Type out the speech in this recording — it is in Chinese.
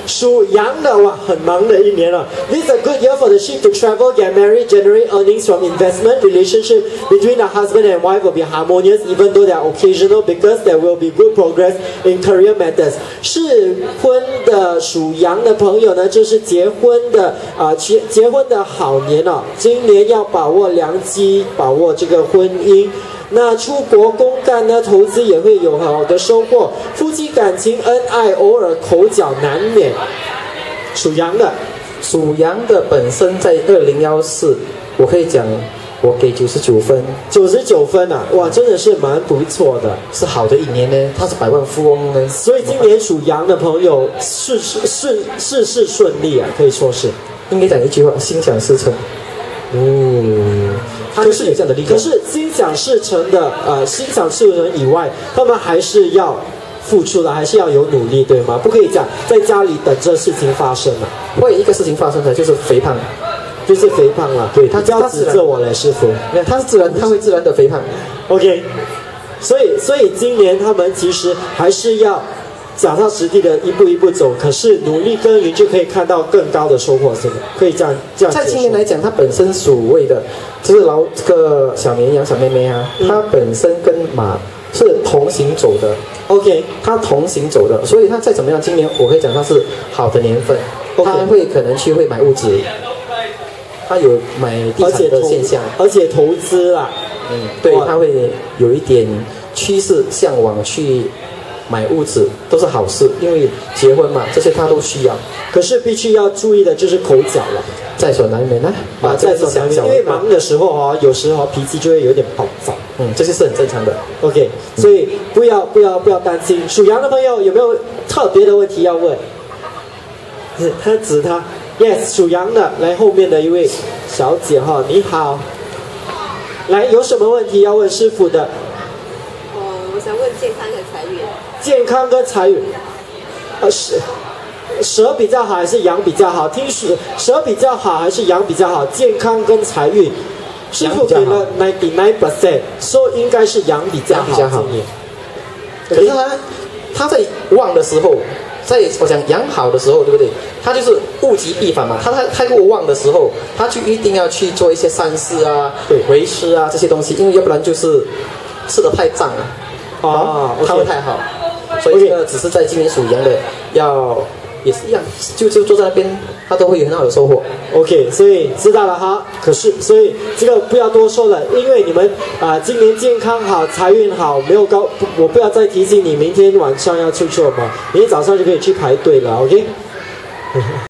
属羊的哇，很忙的一年了。This is a good year for the sheep to travel, get married, generate earnings from investment. Relationship between the husband and wife will be harmonious, even though they are occasional, because there will be good progress in career matters. 适婚的属羊的朋友呢，就是结婚的结婚的好年哦。今年要把握良机，把握这个婚姻。那出国公干呢，投资也会有好的收获。夫妻感情恩爱，偶尔口角难免。属羊的本身在2014，我可以讲，我给99分。 99分啊，哇，真的是蛮不错的， 是好的一年呢，他是百万富翁呢。 所以今年属羊的朋友事事顺利啊，可以说是。 应该讲一句话，心想事成。就是有这样的力量。 可是心想事成以外，他们还是要付出的，还是要有努力，对吗？不可以讲在家里等着事情发生了。 会有一个事情发生的，就是肥胖， 了。对，他不要指责我嘞，师傅。 没有，他会自然的肥胖。 OK， 所以今年他们其实还是要脚踏实地的一步一步走，可是努力耕耘就可以看到更高的收获，是吗？可以这样在今年来讲，它本身属未的，就是这个小绵羊、小妹妹啊，它本身跟马是同行走的。 OK， 它同行走的，所以它再怎么样，今年我可以讲它是好的年份。它会可能会买物质，它有买地产的现象， 而且投资啦， 对，它会有一点趋势向往去买物质，都是好事，因为结婚嘛，这些他都需要。 可是必须要注意的就是口角了， 在所难免啊， 在所难免，因为忙的时候有时候脾气就会有点暴躁， 这些是很正常的。 OK， 所以不要担心。属羊的朋友有没有特别的问题要问？他指他 ，Yes， 属羊的，来后面的一位小姐哈，你好，来有什么问题要问师傅的？ 我想问健康和财运。 健康跟财运，蛇比较好还是羊比较好？听蛇比较好还是羊比较好？健康跟财运，师傅给了 99%， 说应该是羊比较好。 可是他在旺的时候，我讲羊好的时候，对不对？他就是物极必反嘛。他太过旺的时候，他就一定要去做一些善事啊、为师啊这些东西，因为要不然就是吃得太胀了。他会太好，所以这个只是在今年属羊的也是一样，就坐在那边，他都会有很好的收获。 OK， 所以知道了哈。所以这个不要多说了，因为你们今年健康好，财运好，没有我不要再提醒你，明天晚上要去做嘛，明天早上就可以去排队了。OK。